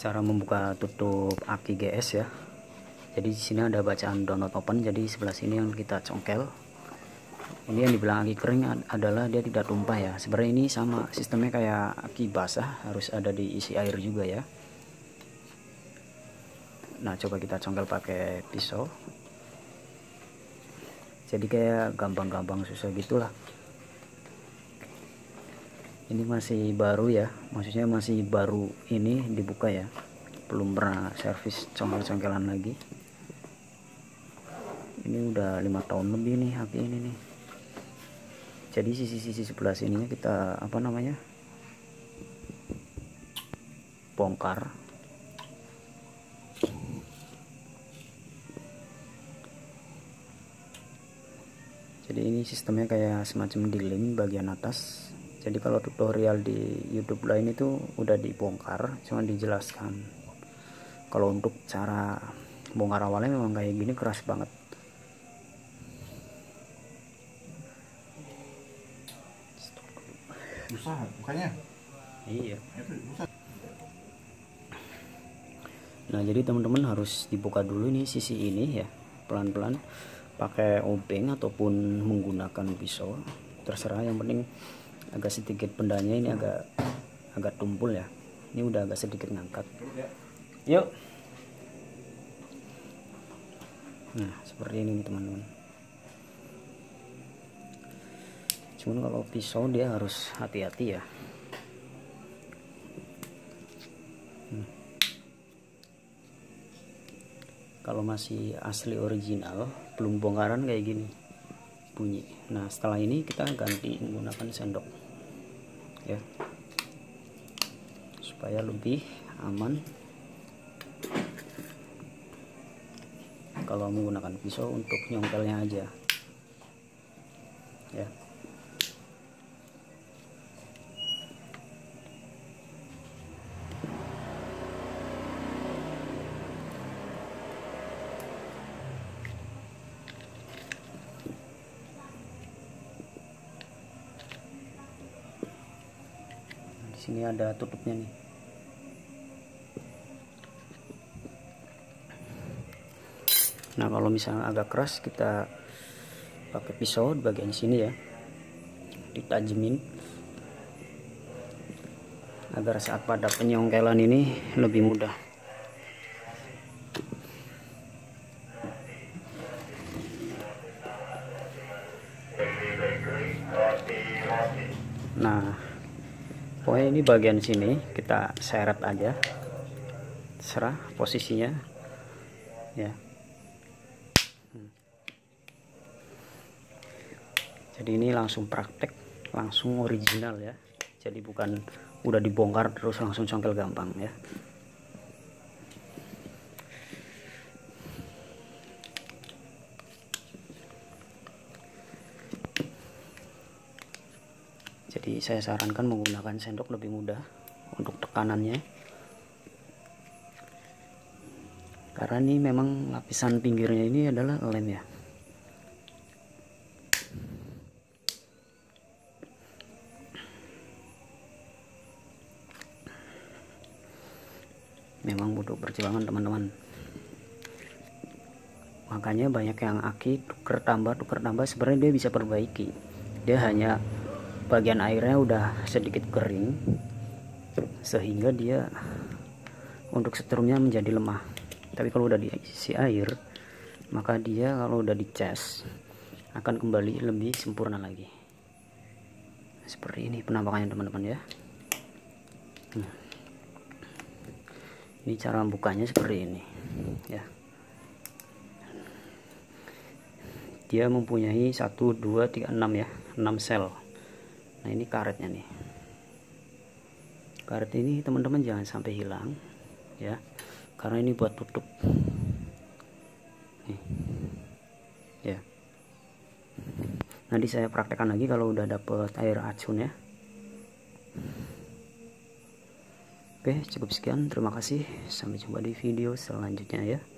cara membuka tutup aki GS ya. Jadi di sini ada bacaan download open, jadi sebelah sini yang kita congkel. Ini yang dibilang aki kering adalah dia tidak tumpah ya. Sebenarnya ini sama sistemnya kayak aki basah, harus ada diisi air juga ya. Nah, coba kita congkel pakai pisau. Jadi kayak gampang-gampang susah gitulah. Ini masih baru ya, maksudnya masih baru ini dibuka ya, belum pernah servis congkel-congkelan lagi. Ini udah 5 tahun lebih nih aki ini nih. Jadi sisi-sisi sebelah sininya kita bongkar. Jadi ini sistemnya kayak semacam diling bagian atas. Jadi kalau tutorial di YouTube lain itu udah dibongkar, cuma dijelaskan. Kalau untuk cara bongkar awalnya memang kayak gini, keras banget. Susah bukannya? Iya. Nah, jadi teman-teman harus dibuka dulu nih sisi ini ya, pelan-pelan pakai obeng ataupun menggunakan pisau, terserah. Yang penting agak sedikit bendanya ini agak tumpul ya. Ini udah agak sedikit ngangkat. Yuk. Nah, seperti ini nih teman-teman. Cuman kalau pisau dia harus hati-hati ya. Kalau masih asli original, belum bongkaran kayak gini bunyi. Nah, setelah ini kita ganti menggunakan sendok ya, supaya lebih aman kalau menggunakan pisau untuk nyongkelnya aja ya. Sini ada tutupnya nih. Nah, kalau misalnya agak keras, kita pakai pisau di bagian sini ya, ditajemin agar saat pada penyongkelan ini lebih mudah. Nah, pokoknya ini bagian sini kita seret aja, terserah posisinya ya. Jadi ini langsung praktek, langsung original ya. Jadi bukan udah dibongkar terus langsung congkel gampang ya. Jadi saya sarankan menggunakan sendok, lebih mudah untuk tekanannya. Karena ini memang lapisan pinggirnya ini adalah lem ya. Memang butuh perjuangan teman-teman. Makanya banyak yang aki tuker tambah sebenarnya dia bisa perbaiki. Dia hanya bagian airnya udah sedikit kering, sehingga dia untuk setrumnya menjadi lemah. Tapi kalau udah diisi air, maka dia kalau udah dicas akan kembali lebih sempurna lagi. Seperti ini penampakannya teman-teman ya. Ini cara bukanya seperti ini ya. Dia mempunyai 1, 2, 3, 6 ya, 6 sel. Nah, ini karetnya nih. Karet ini teman-teman jangan sampai hilang ya, karena ini buat tutup nih ya. Nanti saya praktekkan lagi kalau udah dapet air acun ya. Oke, cukup sekian. Terima kasih. Sampai jumpa di video selanjutnya ya.